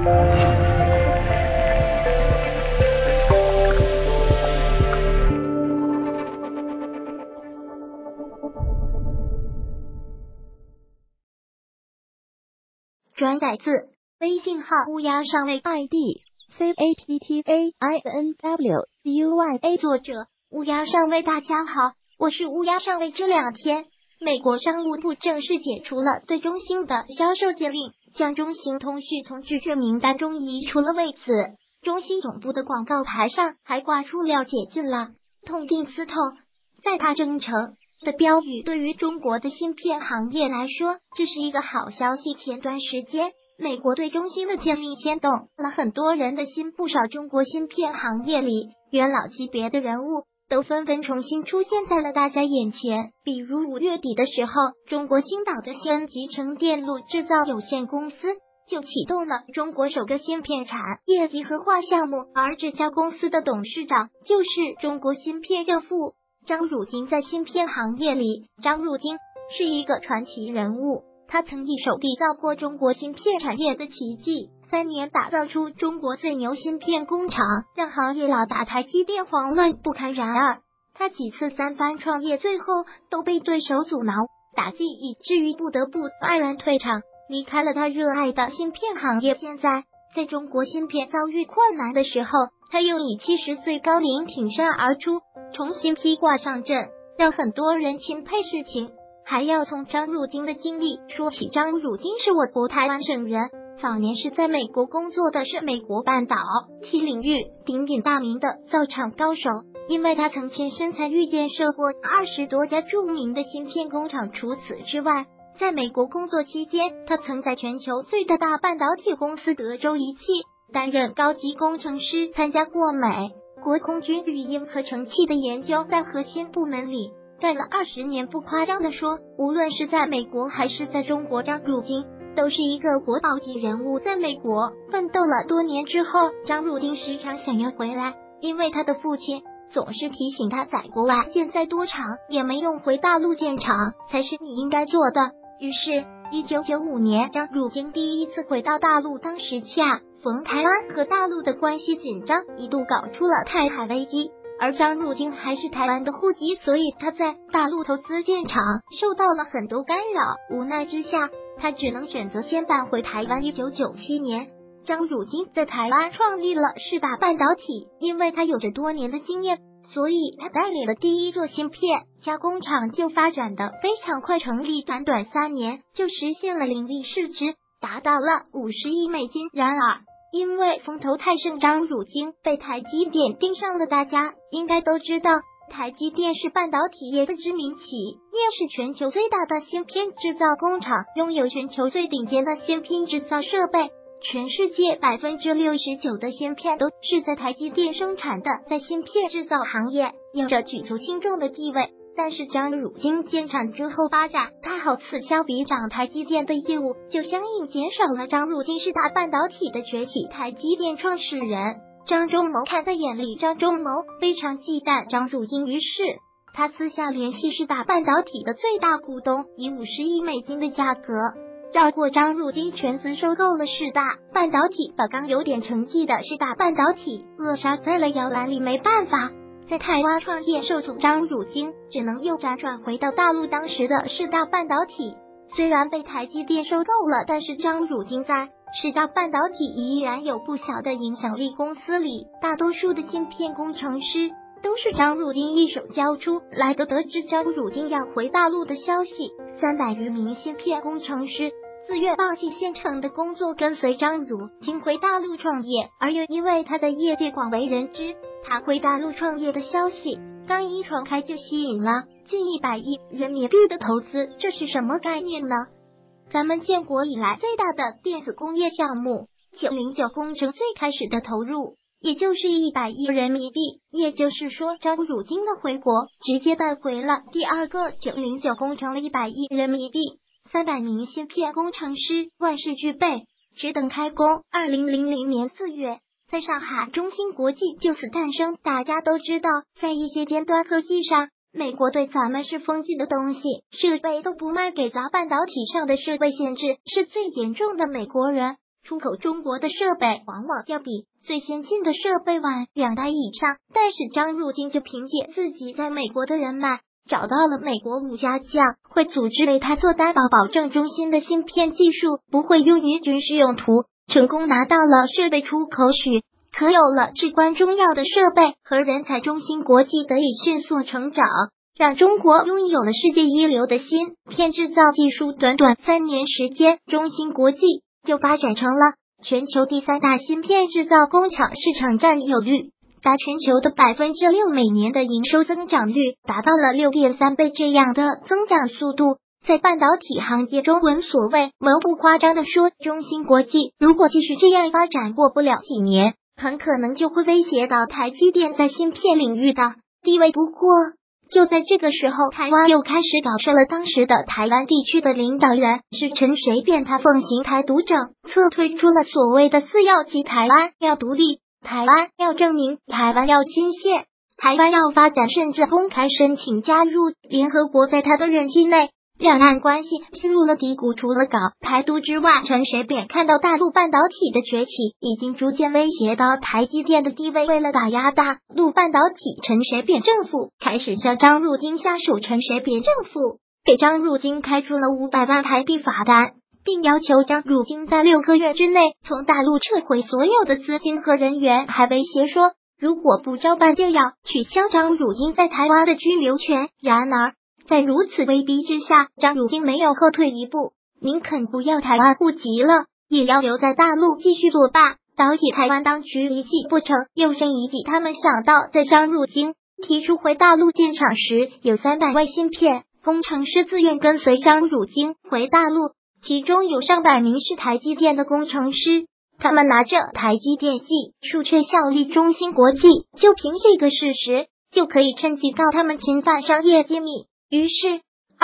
转载自微信号乌鸦上尉 ID CATTAINWCUYA， 作者乌鸦上尉。大家好，我是乌鸦上尉。这2天，美国商务部正式解除了对中兴的销售禁令，将中兴通讯从拒绝名单中移除了。为此，中兴总部的广告牌上还挂出了解禁了，痛定思痛，在它征程的标语。对于中国的芯片行业来说，这是一个好消息。前段时间，美国对中兴的禁令牵动了很多人的心，不少中国芯片行业里元老级别的人物都纷纷重新出现在了大家眼前。比如5月底的时候，中国青岛的西安集成电路制造有限公司就启动了中国首个芯片产业集合化项目，而这家公司的董事长就是中国芯片教父张汝京。在芯片行业里，张汝京是一个传奇人物，他曾一手缔造过中国芯片产业的奇迹，3年打造出中国最牛芯片工厂，让行业老大台积电慌乱不堪。然而，他几次3番创业，最后都被对手阻挠，打击以至于不得不黯然退场，离开了他热爱的芯片行业。现在，在中国芯片遭遇困难的时候，他又以70岁高龄挺身而出，重新披挂上阵，让很多人钦佩。事情还要从张汝京的经历说起。张汝京是我国台湾省人，早年是在美国工作的，是美国半导体领域鼎鼎大名的造厂高手，因为他曾亲身参与建设过20多家著名的芯片工厂。除此之外，在美国工作期间，他曾在全球最大半导体公司德州仪器担任高级工程师，参加过美国空军语音合成器的研究，在核心部门里干了20年。不夸张地说，无论是在美国还是在中国，张汝京都是一个国宝级人物。在美国奋斗了多年之后，张汝京时常想要回来，因为他的父亲总是提醒他，在国外建再多厂也没用，回大陆建厂才是你应该做的。于是1995年，张汝京第一次回到大陆，当时恰逢台湾和大陆的关系紧张，一度搞出了台海危机，而张汝京还是台湾的户籍，所以他在大陆投资建厂受到了很多干扰。无奈之下，他只能选择先搬回台湾。1997年，张汝京在台湾创立了世大半导体，因为他有着多年的经验，所以他带领了第一个芯片加工厂就发展的非常快，成立短3年就实现了盈利，市值达到了50亿美金。然而，因为风头太盛，张汝京被台积电盯上了。大家应该都知道，台积电是半导体业的知名企业，是全球最大的芯片制造工厂，拥有全球最顶尖的芯片制造设备。全世界69%的芯片都是在台积电生产的，在芯片制造行业有着举足轻重的地位。但是张汝京建厂之后发展太好，此消彼长，台积电的业务就相应减少了。张汝京是大半导体的崛起，台积电创始人张忠谋看在眼里，张忠谋非常忌惮张汝京，于是他私下联系是大半导体的最大股东，以50亿美金的价格绕过张汝京，全资收购了世大半导体，把刚有点成绩的世大半导体扼杀在了摇篮里。没办法，在台湾创业受阻，张汝京只能又辗转回到大陆。当时的世大半导体虽然被台积电收购了，但是张汝京在世大半导体依然有不小的影响力。公司里大多数的芯片工程师都是张汝京一手教出来的。得知张汝京要回大陆的消息，300余名芯片工程师自愿放弃现成的工作，跟随张汝京回大陆创业。而又因为他在业界广为人知，他回大陆创业的消息刚一传开，就吸引了近100亿人民币的投资。这是什么概念呢？咱们建国以来最大的电子工业项目909工程最开始的投入也就是100亿人民币，也就是说张汝京的回国直接带回了第二个909工程的100亿人民币。300名芯片工程师万事俱备，只等开工。2000年4月，在上海中芯国际就此诞生。大家都知道，在一些尖端科技上，美国对咱们是封禁的东西，设备都不卖给咱，半导体上的设备限制是最严重的。美国人出口中国的设备往往要比最先进的设备晚2代以上，但是张汝京就凭借自己在美国的人脉，找到了美国5家将会组织为他做担保，保证中芯的芯片技术不会用于军事用途，成功拿到了设备出口许可，有了至关重要的设备和人才，中芯国际得以迅速成长，让中国拥有了世界一流的芯片制造技术。短短3年时间，中芯国际就发展成了全球第3大芯片制造工厂，市场占有率达全球的 6%， 每年的营收增长率达到了 6.3 倍，这样的增长速度在半导体行业中闻所未闻。不夸张地说，中芯国际如果继续这样发展，过不了几年，很可能就会威胁到台积电在芯片领域的地位。不过就在这个时候，台湾又开始搞事了。当时的台湾地区的领导人是陈水扁，他奉行台独政策，推出了所谓的4要，即台湾要独立，台湾要证明，台湾要新宪，台湾要发展，甚至公开申请加入联合国。在他的任期内，两岸关系陷入了低谷。除了搞台独之外，陈水扁看到大陆半导体的崛起已经逐渐威胁到台积电的地位，为了打压大陆半导体，陈水扁政府开始向张汝京下手。陈水扁政府给张汝京开出了500万台币罚单，并要求张汝京在6个月之内从大陆撤回所有的资金和人员，还威胁说如果不照办就要取消张汝京在台湾的居留权。然而在如此威逼之下，张汝京没有后退一步，宁肯不要台湾户籍了，也要留在大陆继续作罢。导致台湾当局一计不成，又生一计。他们想到，在张汝京提出回大陆建厂时，有300位芯片工程师自愿跟随张汝京回大陆，其中有上百名是台积电的工程师，他们拿着台积电技术却效力中芯国际，就凭这个事实就可以趁机告他们侵犯商业机密。于是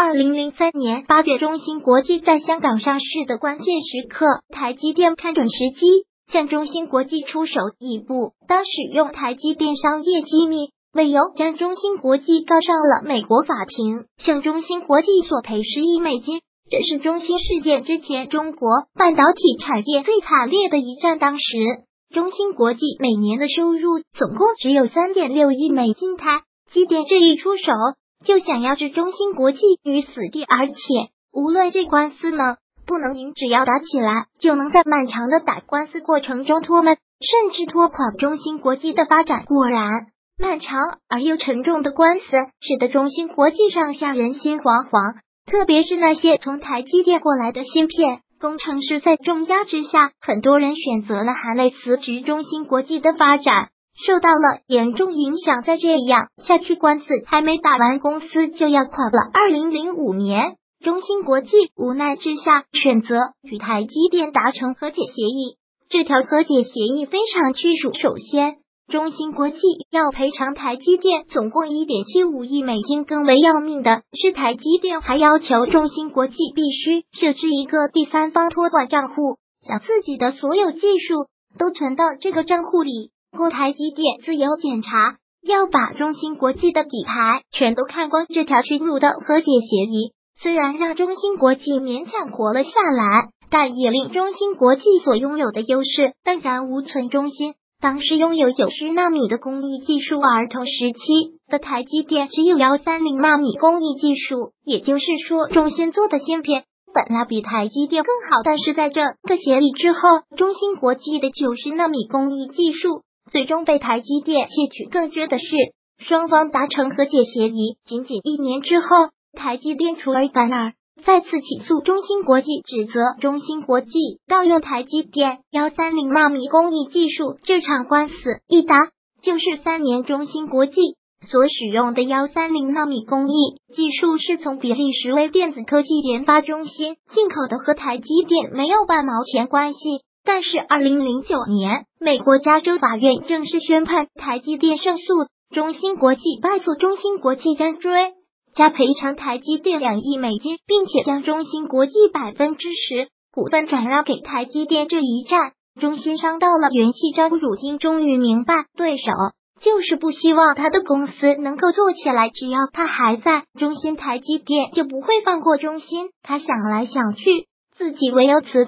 2003年8月，中芯国际在香港上市的关键时刻，台积电看准时机向中芯国际出手，一步当使用台积电商业机密为由，将中芯国际告上了美国法庭，向中芯国际索赔10亿美金。这是中芯事件之前中国半导体产业最惨烈的一战。当时中芯国际每年的收入总共只有 3.6 亿美金，台积电这一出手就想要置中芯国际于死地，而且无论这官司呢不能赢，只要打起来就能在漫长的打官司过程中拖慢甚至拖垮中芯国际的发展。果然，漫长而又沉重的官司使得中芯国际上下人心惶惶，特别是那些从台积电过来的芯片工程师，在重压之下，很多人选择了含泪辞职，中芯国际的发展受到了严重影响。再这样下去，官司还没打完，公司就要垮了。2005年，中芯国际无奈之下选择与台积电达成和解协议。这条和解协议非常曲折，首先中芯国际要赔偿台积电总共 1.75 亿美金，更为要命的是台积电还要求中芯国际必须设置一个第三方托管账户，将自己的所有技术都存到这个账户里。台积电自有检查，要把中芯国际的底牌全都看光。这条屈辱的和解协议虽然让中芯国际勉强活了下来，但也令中芯国际所拥有的优势荡然无存。中芯当时拥有90纳米的工艺技术，而同时期的台积电只有130纳米工艺技术，也就是说中芯做的芯片本来比台积电更好。但是在这个协议之后，中芯国际的90纳米工艺技术最终被台积电窃取。更绝的是，双方达成和解协议仅仅1年之后，台积电出尔反尔，再次起诉中芯国际，指责中芯国际盗用台积电130纳米工艺技术。这场官司一打就是3年。中芯国际所使用的130纳米工艺技术是从比利时微电子科技研发中心进口的，和台积电没有半毛钱关系。但是2009年，美国加州法院正式宣判台积电胜诉，中芯国际败诉。中芯国际将追加赔偿台积电2亿美金，并且将中芯国际10%股份转让给台积电。这一战，中芯伤到了元气。张汝京终于明白，对手就是不希望他的公司能够做起来，只要他还在中芯，台积电就不会放过中芯。他想来想去，自己唯有辞职，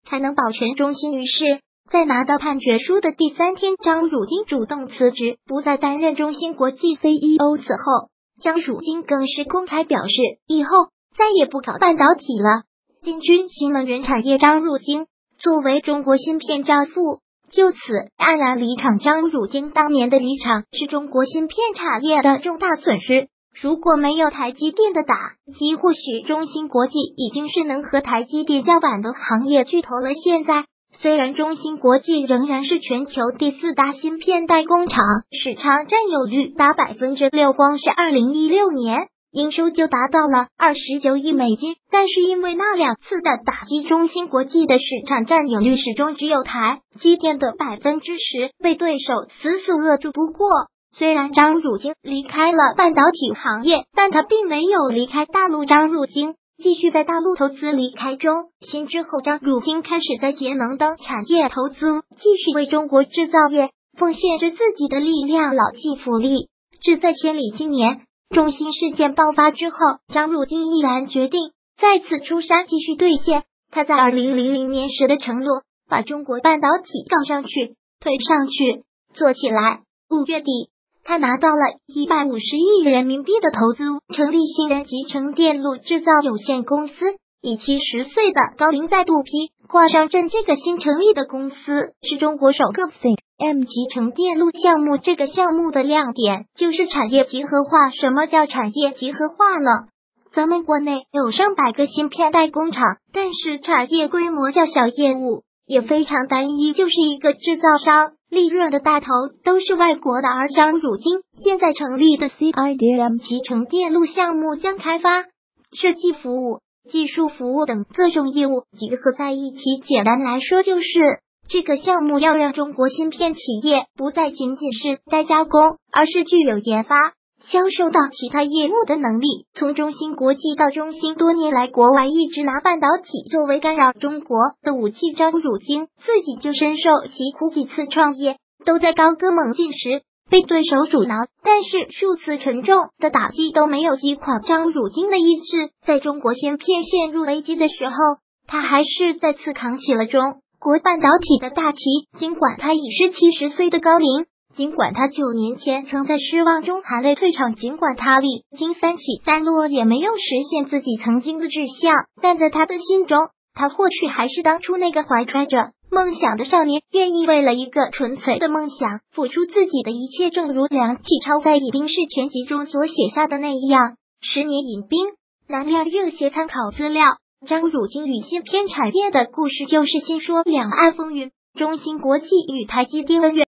才能保全中兴。于是，在拿到判决书的第3天，张汝京主动辞职，不再担任中兴国际 CEO。此后，张汝京更是公开表示，以后再也不搞半导体了。进军新能源产业，张汝京作为中国芯片教父，就此黯然离场。张汝京当年的离场是中国芯片产业的重大损失。如果没有台积电的打击，或许中兴国际已经是能和台积电叫板的行业巨头了。现在，虽然中兴国际仍然是全球第4大芯片代工厂，市场占有率达 6%， 光是2016年营收就达到了29亿美金，但是因为那2次的打击，中兴国际的市场占有率始终只有台积电的 10%， 被对手死死扼住。不过，虽然张汝京离开了半导体行业，但他并没有离开大陆。张汝京继续在大陆投资。离开中兴之后，张汝京开始在节能等产业投资，继续为中国制造业奉献着自己的力量。老骥伏枥，志在千里。今年中兴事件爆发之后，张汝京毅然决定再次出山，继续兑现他在2000年时的承诺，把中国半导体搞上去、推上去、做起来。5月底，他拿到了150亿人民币的投资，成立新人集成电路制造有限公司，以70岁的高龄再度挂上阵。这个新成立的公司是中国首个 CM 集成电路项目。这个项目的亮点就是产业集合化。什么叫产业集合化呢？咱们国内有上百个芯片代工厂，但是产业规模较小，业务也非常单一，就是一个制造商，利润的大头都是外国的。而张汝京现在成立的 CIDM 集成电路项目，将开发、设计服务、技术服务等各种业务集合在一起。简单来说，就是这个项目要让中国芯片企业不再仅仅是代加工，而是具有研发、销售到其他业务的能力。从中兴国际到中兴，多年来国外一直拿半导体作为干扰中国的武器，张汝京自己就深受其苦。几次创业都在高歌猛进时被对手阻挠，但是数次沉重的打击都没有击垮张汝京的意志。在中国芯片陷入危机的时候，他还是再次扛起了中国半导体的大旗。尽管他已是70岁的高龄，尽管他9年前曾在失望中含泪退场，尽管他历经3起3落也没有实现自己曾经的志向，但在他的心中，他或许还是当初那个怀揣着梦想的少年，愿意为了一个纯粹的梦想付出自己的一切。正如梁启超在《饮冰室全集》中所写下的那样，10年饮冰，难料热血。参考资料：张汝京与芯片产业的故事，就是先说两岸风云，中兴国际与台积电恩怨。